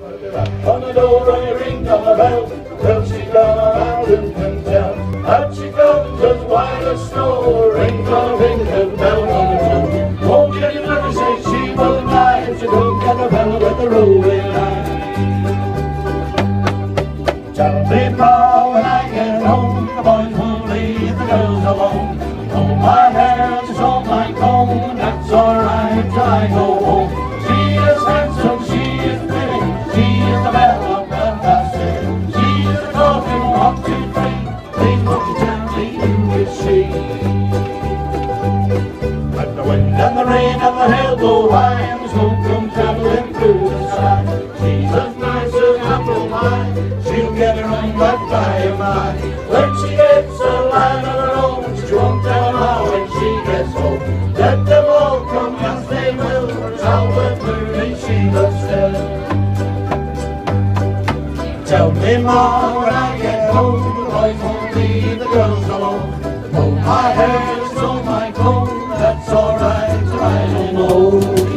On the door, on the ring, on the bell. Well, she gone out who can tell? Out she comes as white as snow. Ring on the ring, the bell on the floor. Won't get you never say she will die if she don't get the bell with the railway line. Tell me, Ma, when I get home, the boys won't leave the girls alone. Oh, my hair is on my comb, that's alright till I go home. She is handsome, she is pretty, she is the belle of Belfast City. She is the talking 1, 2, 3. Please won't you tell me who is she? When the wind and the rain and the hail go high and the smoke comes traveling through the sky, she's as nice as apple pie. She'll get her own back by and by. When she gets a line of her own, she won't tell how when she gets home. Let them all come as they will, for Salvador and she looks still. Tell me, Ma, when I get home, the boys won't leave the girls alone. Oh, my hair is on my comb, that's alright till I don't know.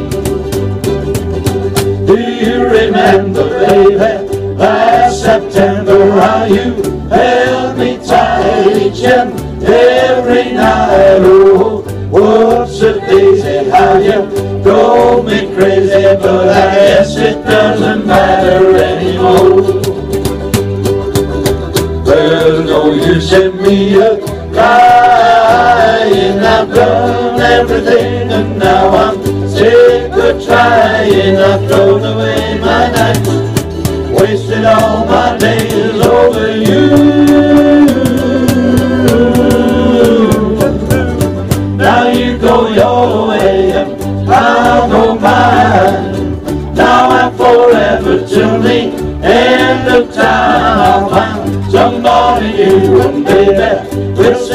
Do you remember, baby, last September, how you held me tight each and every night? Oh, what's a daisy, how you drove me crazy, but I guess it doesn't matter anymore. Well, no, you sent me a crying, I've done everything and now I'm sick of trying. I've thrown away my nights, wasted all my days over you. Now you go your way and I'll go mine. Now I'm forever till the end of time. I'll find somebody new and baby, we'll